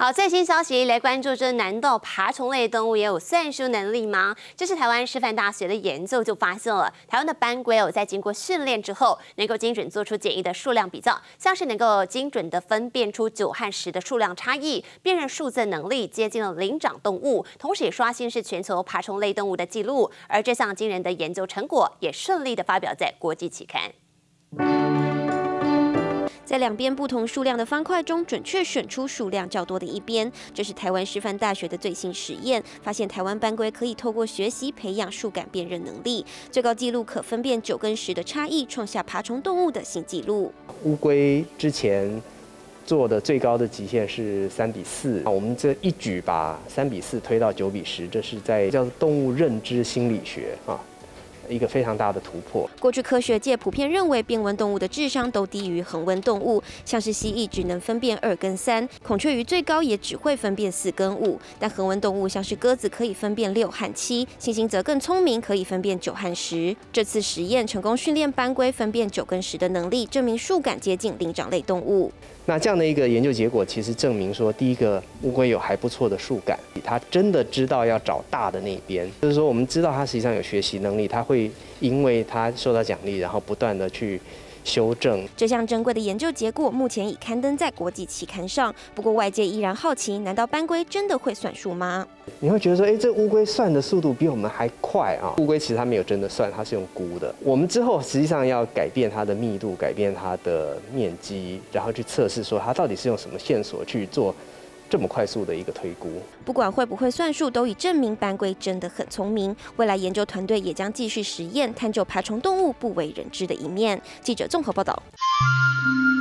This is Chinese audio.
好，最新消息来关注，这难道爬虫类动物也有算术能力吗？这是台湾师范大学的研究就发现了，台湾的斑龟在经过训练之后，能够精准做出简易的数量比较，像是能够精准的分辨出9和10的数量差异，辨认数字能力接近了灵长动物，同时也刷新是全球爬虫类动物的记录。而这项惊人的研究成果也顺利的发表在国际期刊。 在两边不同数量的方块中，准确选出数量较多的一边。这是台湾师范大学的最新实验，发现台湾斑龟可以透过学习培养数感辨认能力，最高纪录可分辨9跟10的差异，创下爬虫动物的新纪录。 乌龟之前做的最高的极限是3:4，我们这一举把3:4推到9:10，这是在叫做动物认知心理学啊。 一个非常大的突破。 过去科学界普遍认为，变温动物的智商都低于恒温动物，像是蜥蜴只能分辨2跟3，孔雀鱼最高也只会分辨4跟5。但恒温动物像是鸽子可以分辨6和7，猩猩则更聪明，可以分辨9和10。这次实验成功训练斑龟分辨9跟10的能力，证明数感接近灵长类动物。 那这样的一个研究结果，其实证明说，第一个乌龟有还不错的数感，它真的知道要找大的那边，就是说我们知道它实际上有学习能力，它会因为它受到奖励，然后不断的去修正。 这项珍贵的研究结果目前已刊登在国际期刊上，不过外界依然好奇，难道斑龟真的会算数吗？ 你会觉得说，哎，这乌龟算的速度比我们还快啊！乌龟其实它没有真的算，它是用估的。我们之后实际上要改变它的密度，改变它的面积，然后去测试说它到底是用什么线索去做这么快速的一个推估。 不管会不会算数，都已证明斑龟真的很聪明。未来研究团队也将继续实验，探究爬虫动物不为人知的一面。记者综合报道。